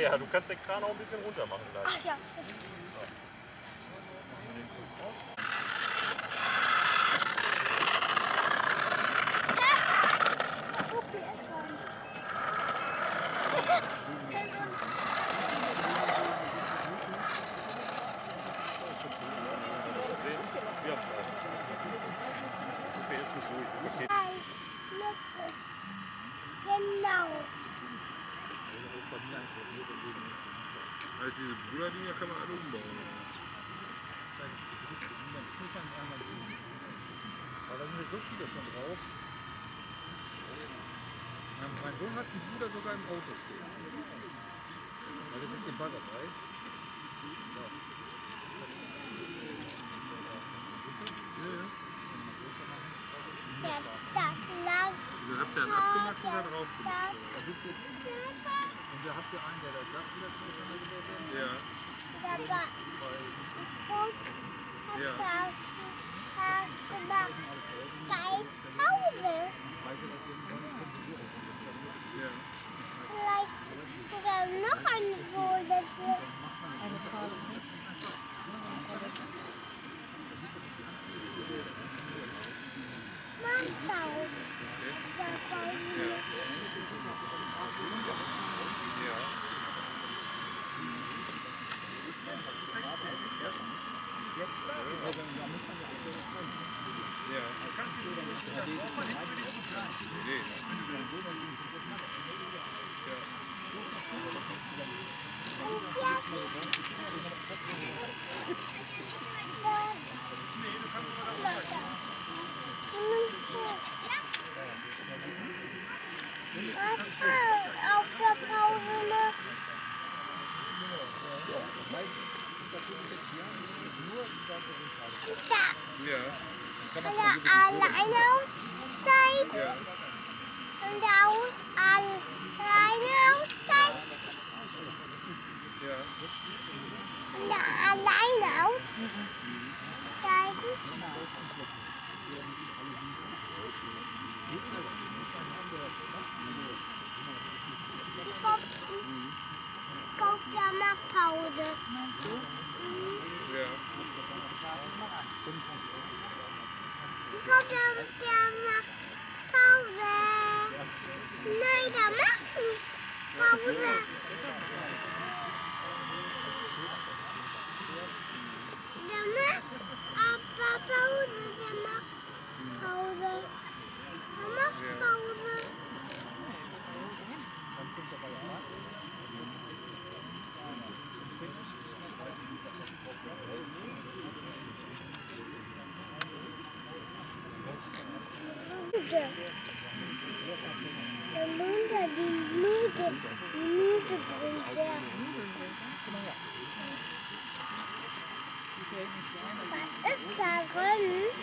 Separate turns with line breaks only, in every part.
Ja, du kannst den Kran auch ein bisschen runter machen gleich.
Ach ja, stimmt.
So. Machen wir den kurz raus.
Okay, es war.
Ja, UPS muss durch. Okay.
Genau.
Also diese Bruderdinger kann man alle umbauen.
Aber da sind so viele schon drauf. Mein Sohn hat einen Bruder sogar im Auto stehen. Da sitzt den Bagger bei.
Dann habt ihr einen abgemacht oder drauf gemacht?
Und da habt ihr einen, der das sagt, wie das miteinander gebaut wird?
Ja. Ja.
Vielleicht sogar noch eine Folie.
Eine Farbe.
Machhaus. Auf der Pause noch.
Ja.
Kann er alleine aussteigen?
Ja.
Und alleine aussteigen?
Ja.
Und alleine aussteigen? Kommt ja nach Pause.
Ja.
Kommt ja nach Pause. Nein, da machen Pause. Der macht aber Pause. Der macht Pause. Der macht Pause. Die Minute bringt der. Was ist darin?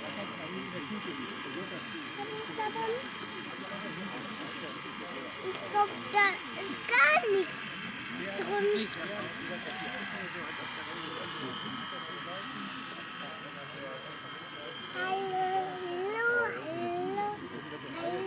Was ist darin? Ich glaube, da ist gar nichts drin. Hallo, hallo, hallo.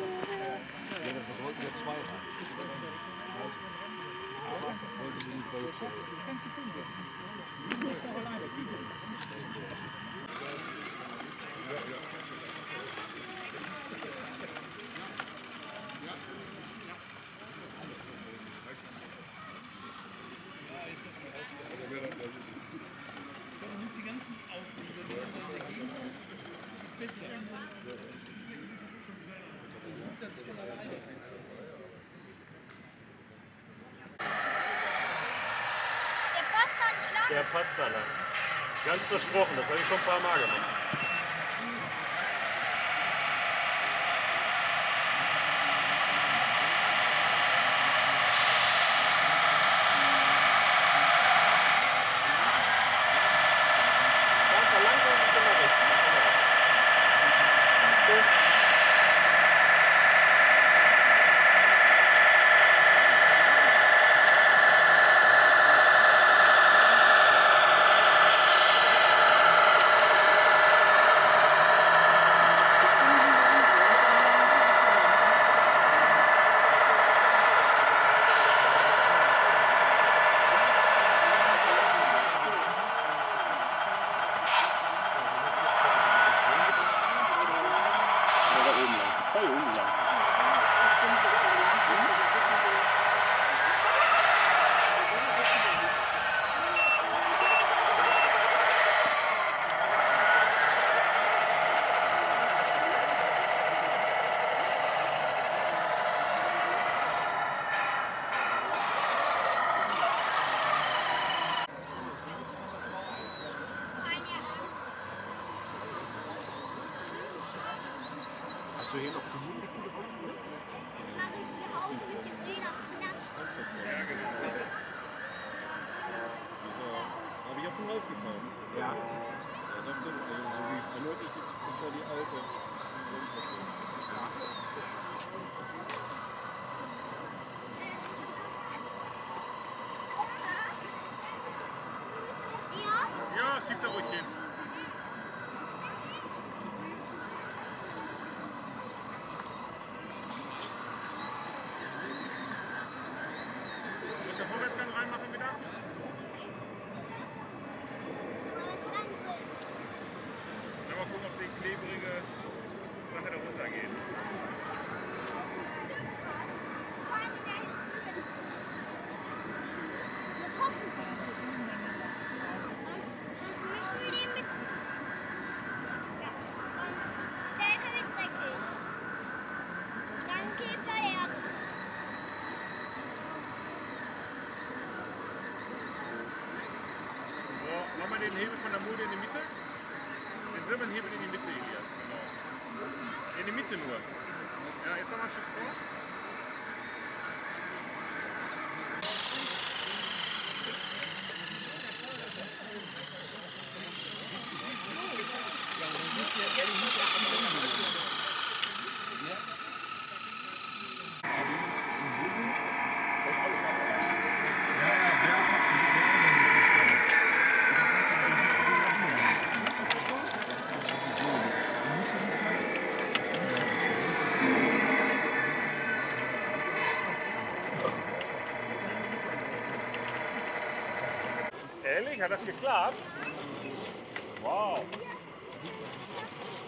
Der passt da lang. Ganz versprochen, das habe ich schon ein paar Mal gemacht. Fahr langsam ein bisschen nach rechts. Genau. Siehst du?
aufgefahren.
Ja.
Ja, das stimmt. So wie es erneut ist, ist da die alte.
Ja, gib da ruhig hin. Muss der Vorwärtsgang reinmachen wieder? Dann mal gucken, ob die klebrige Sache da runtergeht. So, machen wir den Hebel von der Mulde in die Mitte? Den silbernen Hebel in die Mitte, Elias. Genau. In die Mitte nur. Ja, jetzt nochmal ein Stück vor.
Ehrlich? Hat das geklappt? Wow.